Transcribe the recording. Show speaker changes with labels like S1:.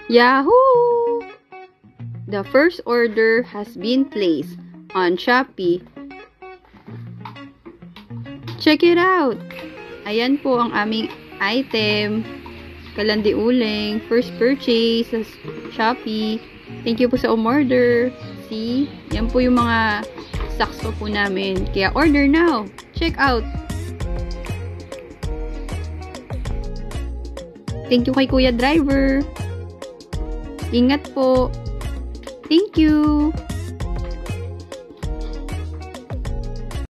S1: Yahoo! The first order has been placed on Shopee. Check it out! Ayan po ang aming item. Kalan uling. First purchase sa Shopee. Thank you po sa umorder. See? Yan po yung mga sakso po namin. Kaya order now. Check out. Thank you kay Kuya Driver. Ingat po. Thank you.